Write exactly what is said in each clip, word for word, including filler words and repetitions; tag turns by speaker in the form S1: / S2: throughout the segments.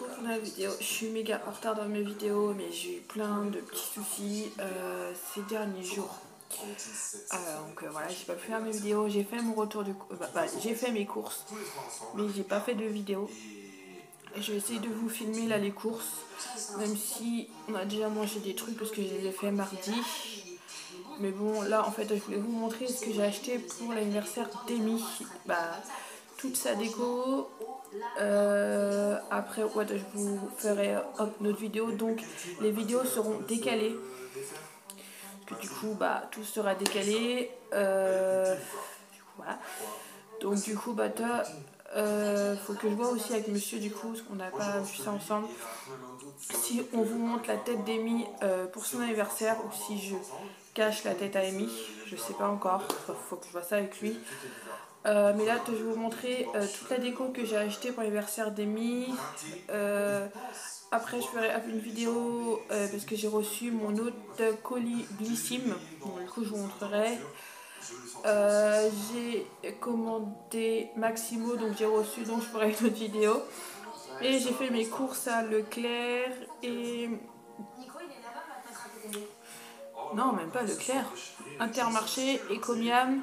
S1: pour la vidéo. Je suis méga en retard dans mes vidéos, mais j'ai eu plein de petits soucis euh, ces derniers jours. Euh, donc euh, voilà, j'ai pas pu faire mes vidéos. J'ai fait mon retour du coup. Bah, bah, j'ai fait mes courses, mais j'ai pas fait de vidéo. Je vais essayer de vous filmer là les courses, même si on a déjà mangé des trucs parce que je les ai fait mardi. Mais bon, là en fait, je voulais vous montrer ce que j'ai acheté pour l'anniversaire d'Amy. Bah, toute sa déco. Euh, après, ouais, je vous ferai hop, notre vidéo. Donc, les vidéos seront décalées. Parce que du coup, bah, tout sera décalé. Euh, du coup, voilà. Donc, du coup, bah, t'as. Euh, faut que je vois aussi avec monsieur du coup parce qu'on n'a pas vu ça ensemble si on vous montre la tête d'Amy euh, pour son anniversaire ou si je cache la tête à Amy, je sais pas encore, faut, faut que je vois ça avec lui. Euh, mais là je vais vous montrer euh, toute la déco que j'ai acheté pour l'anniversaire d'Amy. Euh, après je ferai une vidéo euh, parce que j'ai reçu mon autre colis Blissim, donc du coup je vous montrerai. Euh, j'ai commandé Maximo, donc j'ai reçu, donc je ferai une autre vidéo. Et j'ai fait mes courses à Leclerc et... Non, même pas Leclerc. Intermarché, Ecomiam.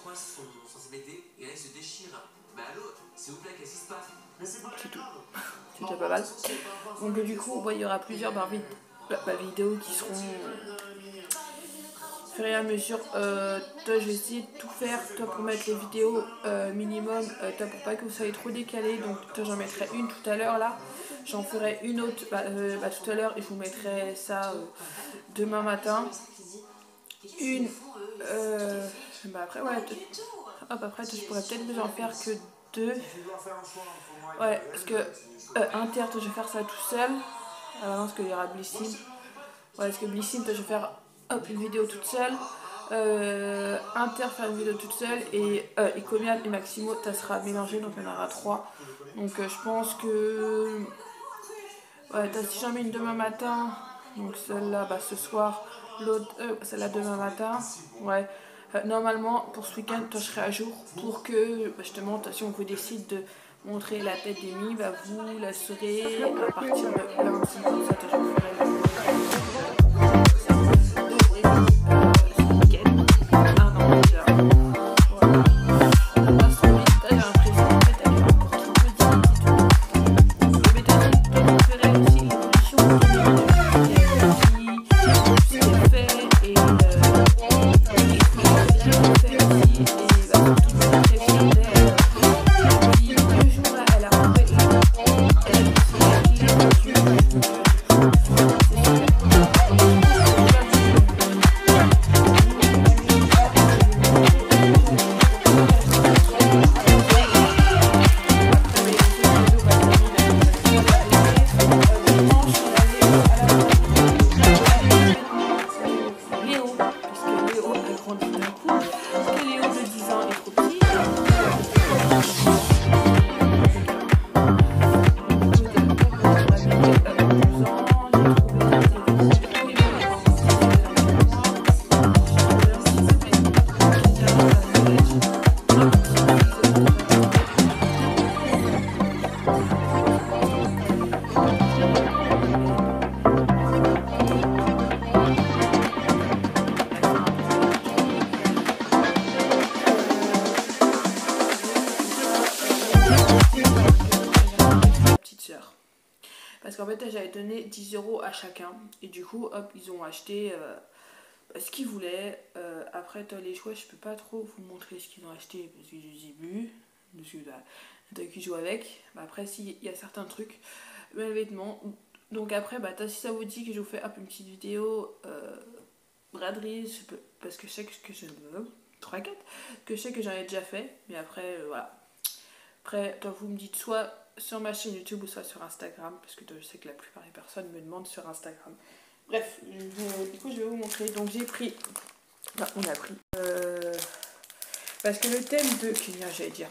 S1: C'est tout. C'est déjà pas mal. Donc du coup, ouais, il y aura plusieurs bah, vidéos qui seront... Au fur et à mesure, euh, toi je vais essayer de tout faire toi pour mettre les vidéos euh, minimum, euh, toi pour pas que vous soyez trop décalé. Donc toi j'en mettrai une tout à l'heure là, j'en ferai une autre bah, euh, bah, tout à l'heure et je vous mettrai ça euh, demain matin. Une, euh, bah après ouais, hop après je pourrais peut-être vous en faire que deux. Ouais parce que euh, Inter, je vais faire ça tout seul. Alors parce qu'il y aura Blissim. Ouais parce que Blissim, je vais faire hop une vidéo toute seule. Euh, Inter faire une vidéo toute seule et euh, Ecomial et Maximo ça sera mélangé donc il y en aura trois. Donc euh, je pense que ouais, si j'en mets une demain matin, donc celle-là bah, ce soir, l'autre euh, celle-là demain matin, ouais. Euh, normalement pour ce week-end je serai à jour pour que bah, justement si on vous décide de montrer la tête d'Amy, bah, vous la saurez à partir de lundi comme ça je vous ferai parce qu'en fait j'avais donné dix euros à chacun et du coup hop ils ont acheté euh, ce qu'ils voulaient. Euh, après toi les jouets je peux pas trop vous montrer ce qu'ils ont acheté parce que j'ai bu parce que t'as qui joue avec. Bah, après si il y a certains trucs, mes vêtements. Donc après bah si ça vous dit que je vous fais hop une petite vidéo euh, braderie, je peux, parce que je sais que je veux trois quatre que je sais que j'en ai déjà fait, mais après euh, voilà. Après toi vous me dites soit sur ma chaîne YouTube ou soit sur Instagram, parce que je sais que la plupart des personnes me demandent sur Instagram. Bref, je, du coup je vais vous montrer. Donc j'ai pris, enfin, on a pris, euh, parce que le thème de, Kélia j'allais dire,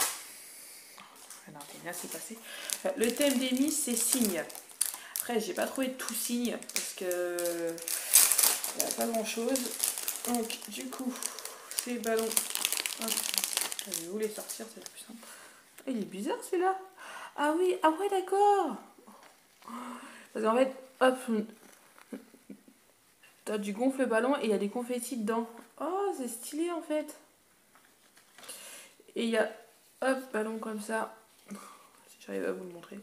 S1: non Kélia c'est passé, le thème d'Amy c'est signe. Après j'ai pas trouvé tout signe, parce que il n'y a pas grand chose. Donc du coup, ces ballons, hop, je vais vous les sortir, c'est le plus simple. Il est bizarre celui-là. Ah oui, ah ouais d'accord. Parce qu'en fait, hop, t'as du gonfle ballon et il y a des confettis dedans. Oh, c'est stylé en fait. Et il y a, hop, ballon comme ça. Si j'arrive à vous le montrer.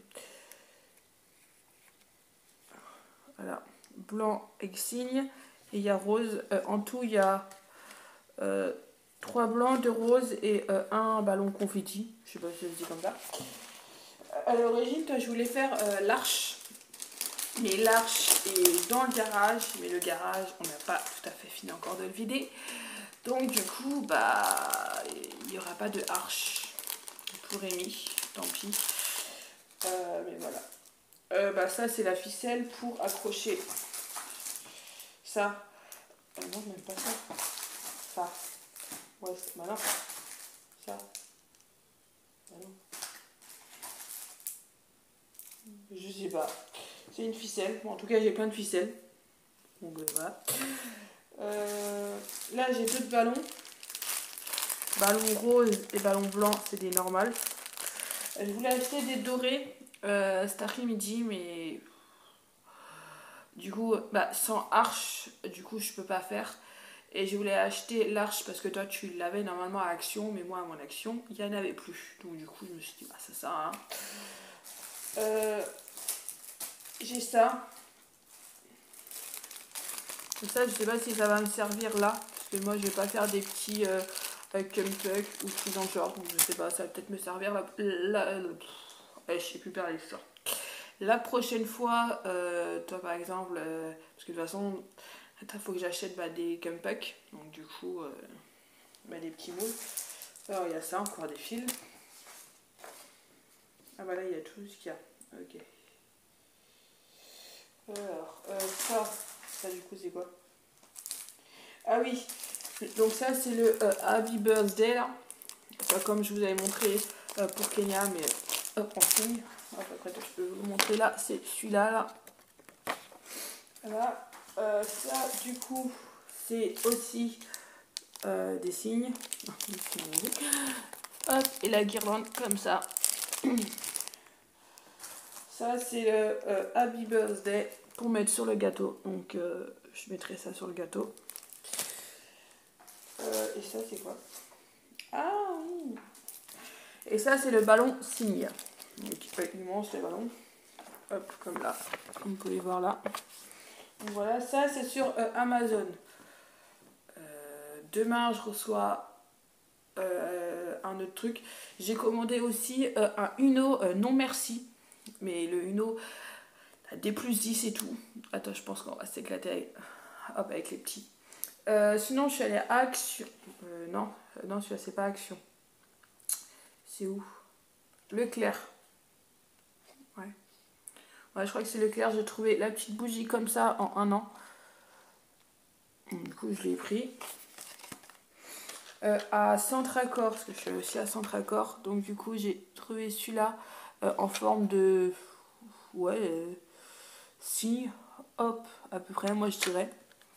S1: Voilà, blanc avec signe. Et il y a rose. Euh, en tout, il y a euh, trois blancs, deux roses et euh, un ballon confetti. Je sais pas si ça se dit comme ça. À l'origine, toi, je voulais faire euh, l'arche. Mais l'arche est dans le garage. Mais le garage, on n'a pas tout à fait fini encore de le vider. Donc, du coup, bah, il n'y aura pas de arche pour Rémi. Tant pis. Euh, mais voilà. Euh, bah, ça, c'est la ficelle pour accrocher ça. Euh, non, même pas ça. Ça. Ouais, c'est malin. Ça. Bah non. Je sais pas. C'est une ficelle. Bon, en tout cas, j'ai plein de ficelles. Donc euh, voilà. Euh, là, j'ai deux ballons. Ballon rose et ballon blanc, c'est des normales. Je voulais acheter des dorés euh, cet après-midi, mais du coup, bah, sans arche, du coup, je peux pas faire. Et je voulais acheter l'arche parce que toi, tu l'avais normalement à Action, mais moi, à mon Action, il n'y en avait plus. Donc, du coup, je me suis dit, bah, ça sert à rien. Euh, j'ai ça. Et ça, je sais pas si ça va me servir là. Parce que moi, je vais pas faire des petits euh, cum-puck ou tout dans le genre. Donc, je sais pas, ça va peut-être me servir là. là, là ouais, je sais plus parler ça. La prochaine fois, euh, toi par exemple, euh, parce que de toute façon, il faut que j'achète bah, des cum-puck. Donc, du coup, euh, bah, des petits moules. Alors, il y a ça, encore des fils. Ah, bah là, il y a tout ce qu'il y a. Ok. Alors, euh, ça, ça du coup, c'est quoi? Ah oui, donc ça, c'est le euh, Happy Birthday, là. Ça, comme je vous avais montré euh, pour Kenya, mais hop, en signe. Hop, après, je peux vous le montrer là, c'est celui-là, là. Voilà. Euh, ça, du coup, c'est aussi euh, des signes. Hop, et la guirlande comme ça. Ça, c'est le euh, Happy Birthday pour mettre sur le gâteau. Donc, euh, je mettrai ça sur le gâteau. Euh, et ça, c'est quoi? Ah oui. Et ça, c'est le ballon signe. Donc, il est immense, le ballon. Hop, comme là. Comme vous pouvez voir là. Donc, voilà, ça, c'est sur euh, Amazon. Euh, demain, je reçois euh, un autre truc. J'ai commandé aussi euh, un Uno euh, non merci. Mais le Uno, D plus dix et tout. Attends, je pense qu'on va s'éclater avec, hop, avec les petits. Euh, sinon, je suis allée à Action. Euh, non, euh, non, celui-là, c'est pas Action. C'est où? Leclerc. Ouais. Ouais, je crois que c'est Leclerc. J'ai trouvé la petite bougie comme ça en un an. Du coup, je l'ai pris. Euh, à Centracor, parce que je suis aussi à Centracor. Donc, du coup, j'ai trouvé celui-là euh, en forme de. Ouais. Euh, si. Hop, à peu près, moi, je dirais.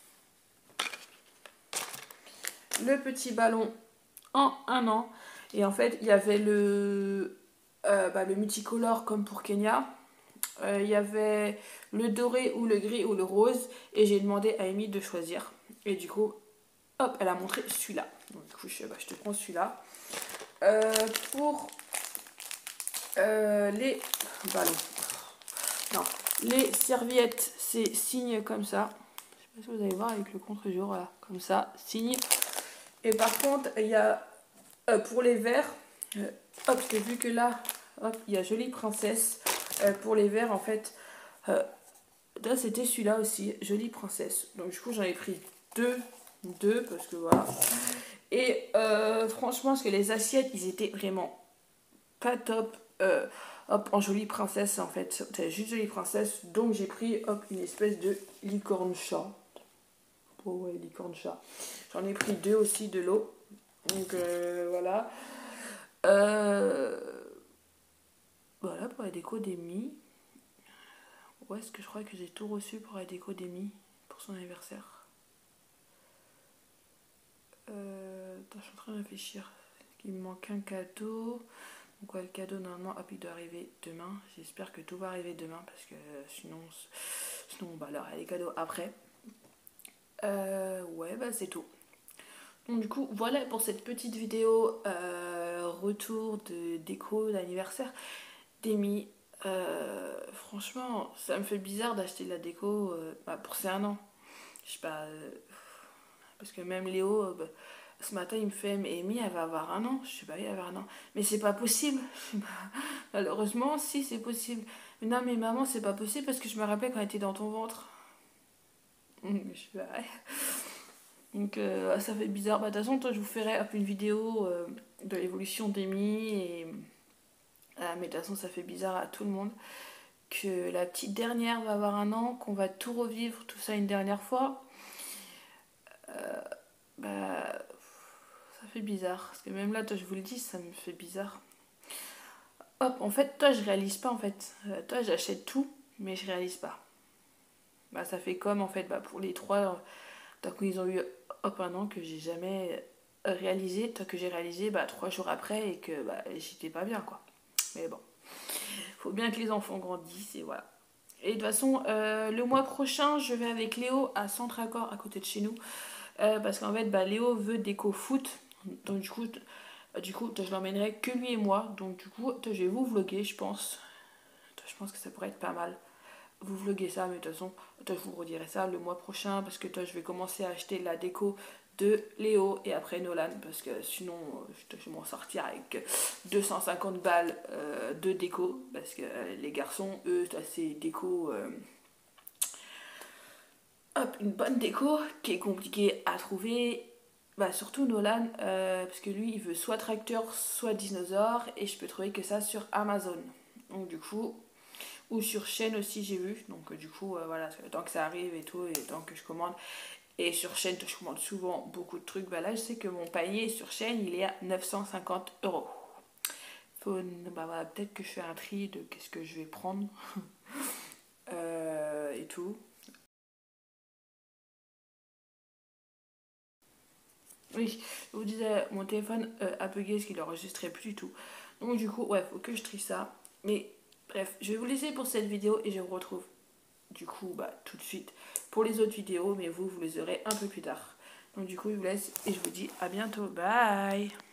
S1: Le petit ballon en un an. Et en fait, il y avait le, euh, bah, le multicolore comme pour Kenya. Euh, il y avait le doré ou le gris ou le rose. Et j'ai demandé à Amy de choisir. Et du coup, hop, elle a montré celui-là. Donc du coup, je, bah, je te prends celui-là. Euh, pour euh, les ballons. Non, les serviettes, c'est signe comme ça. Je sais pas si vous allez voir avec le contre-jour, voilà, comme ça, signe. Et par contre, il y a euh, pour les verres, euh, hop, j'ai vu que là, hop, il y a Jolie Princesse. Euh, pour les verres, en fait, euh, là c'était celui-là aussi, Jolie Princesse. Donc du coup, j'en ai pris deux, deux parce que voilà. Et euh, franchement, parce que les assiettes, ils étaient vraiment pas top. Euh, hop, en Jolie Princesse, en fait, c'était juste Jolie Princesse. Donc j'ai pris, hop, une espèce de licorne chat. Oh ouais, licorne chat. J'en ai pris deux aussi de l'eau. Donc euh, voilà. Euh, voilà pour la déco d'Amy. Ouais, est-ce que je crois que j'ai tout reçu pour la déco d'Amy pour son anniversaire. Euh, attends, je suis en train de réfléchir. Il me manque un cadeau. Donc ouais, le cadeau normalement hop, il doit arriver demain. J'espère que tout va arriver demain parce que sinon, sinon bah alors les cadeaux après. Euh, ouais bah c'est tout. Donc du coup voilà pour cette petite vidéo euh, retour de déco d'anniversaire d'Amy. Euh, franchement ça me fait bizarre d'acheter de la déco euh, bah, pour ses un an. Je sais pas euh, parce que même Léo euh, bah, ce matin il me fait mais Amy elle va avoir un an. Je sais pas elle va avoir un an. Mais c'est pas possible. Malheureusement si c'est possible. Mais non mais maman c'est pas possible parce que je me rappelle quand elle était dans ton ventre. Je suis ouais. Donc euh, ça fait bizarre. Bah, de toute façon, toi, je vous ferai une vidéo euh, de l'évolution d'Amy. Et... Ah, mais de toute façon, ça fait bizarre à tout le monde. Que la petite dernière va avoir un an, qu'on va tout revivre, tout ça une dernière fois. Euh, bah, ça fait bizarre. Parce que même là, toi, je vous le dis, ça me fait bizarre. Hop, en fait, toi, je réalise pas, en fait. Euh, toi, j'achète tout, mais je réalise pas. Bah, ça fait comme, en fait, bah, pour les trois, tant qu'ils ont eu hop un an que j'ai jamais réalisé, tant que j'ai réalisé bah, trois jours après et que bah, j'étais pas bien quoi. Mais bon, faut bien que les enfants grandissent et voilà. Et de toute façon, euh, le mois prochain, je vais avec Léo à Centre Accord à côté de chez nous. Euh, parce qu'en fait, bah, Léo veut déco foot. Donc du coup, du coup je l'emmènerai que lui et moi. Donc du coup, je vais vous vlogger, je pense. Je pense que ça pourrait être pas mal. Vous vloguez ça, mais de toute façon, toi, je vous redirai ça le mois prochain parce que toi, je vais commencer à acheter la déco de Léo et après Nolan parce que sinon, je vais m'en sortir avec deux cent cinquante balles euh, de déco parce que euh, les garçons, eux, c'est déco. Euh, hop, une bonne déco qui est compliquée à trouver. Bah, surtout Nolan, euh, parce que lui, il veut soit tracteur, soit dinosaure et je peux trouver que ça sur Amazon. Donc, du coup. Ou sur chaîne aussi j'ai vu, donc euh, du coup euh, voilà, le temps que ça arrive et tout, et le temps que je commande. Et sur chaîne, je commande souvent beaucoup de trucs. Bah là je sais que mon panier sur chaîne il est à neuf cent cinquante euros. Faut, bah voilà, peut-être que je fais un tri de qu'est-ce que je vais prendre euh, et tout. Oui, je vous disais, mon téléphone euh, a bugué parce qu'il enregistrait plus du tout. Donc du coup, ouais, faut que je trie ça. Mais bref, je vais vous laisser pour cette vidéo et je vous retrouve du coup bah, tout de suite pour les autres vidéos, mais vous, vous les aurez un peu plus tard. Donc du coup, je vous laisse et je vous dis à bientôt. Bye!